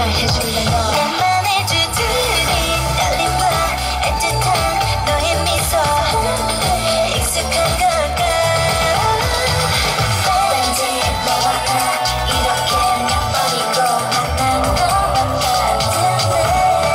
해줄래 너 나만의 주들이 떨림과 애틋한 너의 미소 익숙한 걸까 왠지 너와 나 이렇게 몇 번이고 만난 것만 같은데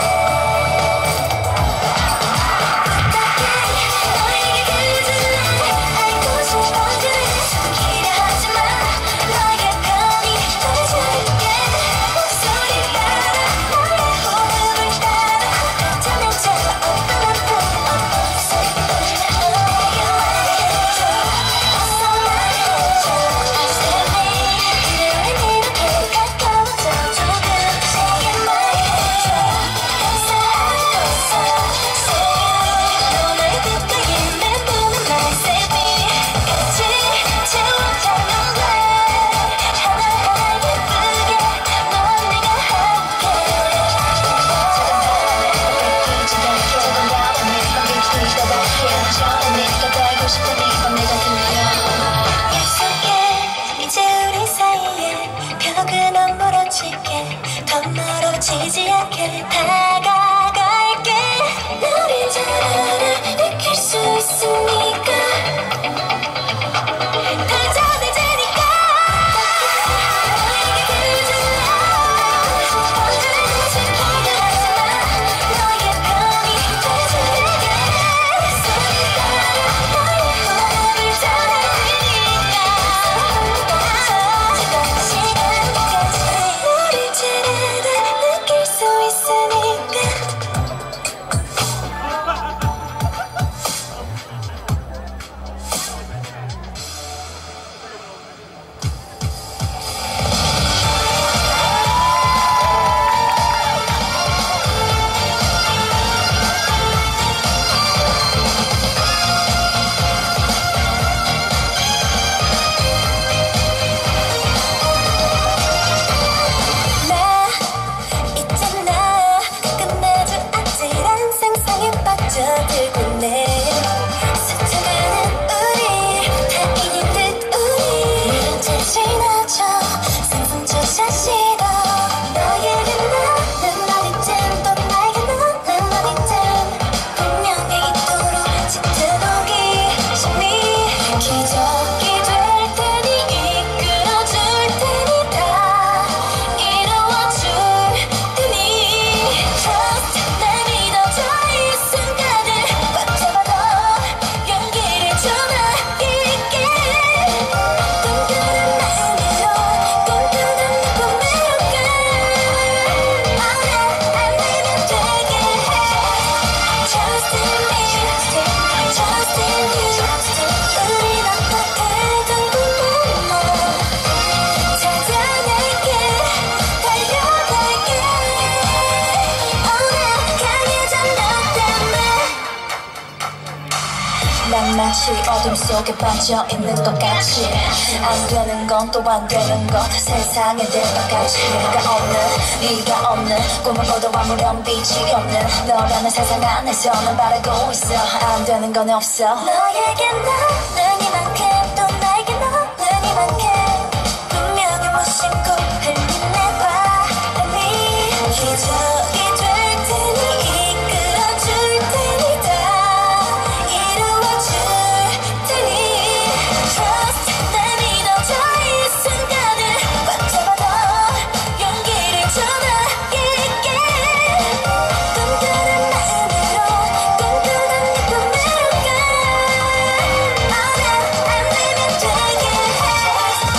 부탁해 너에게 그질래 알고 싶어 그래 숨기려 하지마 너의 편이 돼줄게 목소리 따라 너의 호흡을 따라 전해져 어떤 아픔 없어 너에게 말해줘 어서 말해줘 Stay with me 이렇게 가까워져 조금씩은 말해줘 감사하고서 Say 너를 가까이 내보는 나의 새빛같이 채워가는 걸 하나하나 예쁘게 너와 내가 함께 조금 더 내밤 깊이 떠다해 처음이니까 달고 싶은 이밤 내가 들려 약속해 이제 우리 사이에 벽은 안 멀어지게 더 멀어지지 않게 다가갈게 너를 잘 알아 느낄 수 있으니까 더 전해지니까 너에게 그질러 언제나 숨기려 하지마 너의 편이 돼줄게 소리 따라 너의 호흡을 전해지니까 지금 시간까지 너를 잘 알아 느낄 수 있으니까 나 있잖아 끝내준 아찔한 상상에 빠져들고 내 스쳐가는 우리 다행인 듯 우리 이런 채 지나쳐 상상조차 싫어 너에게 나는 어디쯤 또 나에게 너는 어디쯤 분명히 이토록 짙은 호기심이 기적이 될 테니 이끌어줄 테니 다 이루어줄 테니 Trust 날 믿어줘 이 순간을 꽉 잡아도 용기를 줘 나에게 꿈꾸는 마음으로 꿈꾸던 내 꿈으로 가 안 되면 되게 해 Trust in me Trust in you 우린 어떻게든 꿈을 찾아낼게 달려갈게 오늘 강해져 너 때문에 난 마치 어둠 속에 빠져있는 것 같이 안 되는 건 또 안 되는 것 세상에 대박같이 네가 없는 꿈을 꿔도 아무런 빛이 없는 너라는 세상 안에서는 바라고 있어 안 되는 건 없어 너에게 나는 이만큼 또 나에게 너는 이만큼 분명히 무심코 흘린 내 바람이 기적이 될 테니 이끌어줄 테니 다 이루어줄 테니 Trust 날 믿어줘 이 순간을 꽉 잡아도 용기를 줘 나에게 꿈꾸는 마음으로 꿈꾸던 내 꿈으로 가 오늘 안 되면 되게 해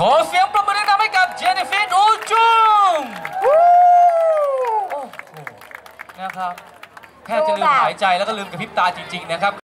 ขอเสียงปรบมือดังๆให้กับเจนนิฟินอูจุงนะครับแทบจะลืมหายใจแล้วก็ลืมกระพริบตาจริงๆนะครับ